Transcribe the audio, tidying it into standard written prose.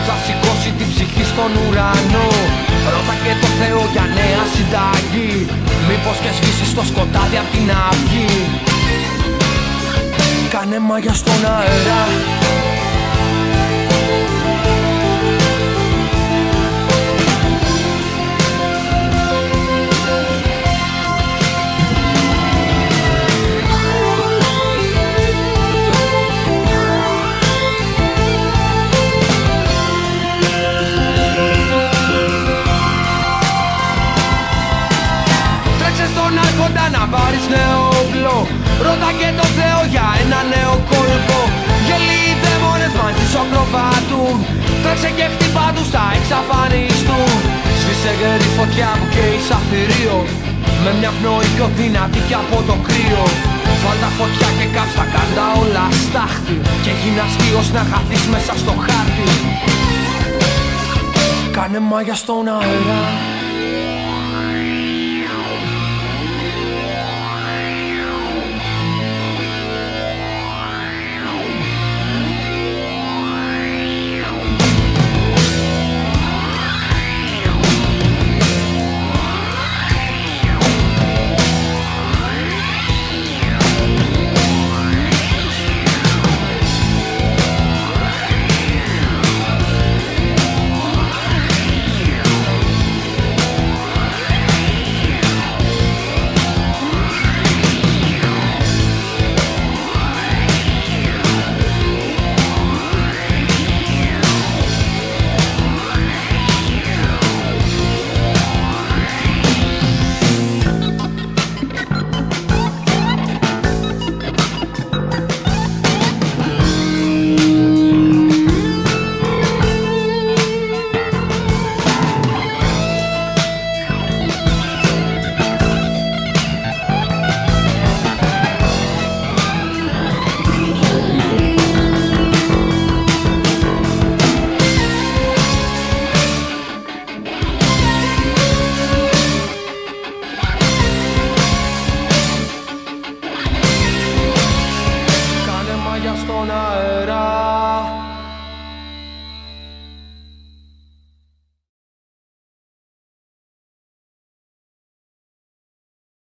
θα σηκώσει την ψυχή στον ουρανό. Ρώτα και το Θεό για νέα συνταγή, μήπως και σβήσει στο σκοτάδι απ' την αυγή. Κάνε μάγια στον αέρα. Να πάρεις νέο όπλο, ρώτα και το Θεό για ένα νέο κόλπο. Γελοί δαίμονες μαζί σου ακροβατούν, τρέξε και χτυπά τους, θα εξαφανιστούν. Σβήσε γερή φωτιά που καίει σαν θηρίο, με μια πνοή πιο δυνατή κι από το κρύο. Βάλ' τα φωτιά και κάψ' τα κάντα όλα στάχτη, και γίνε αστείος να χαθείς μέσα στο χάρτη. Κάνε μάγια στον αέρα.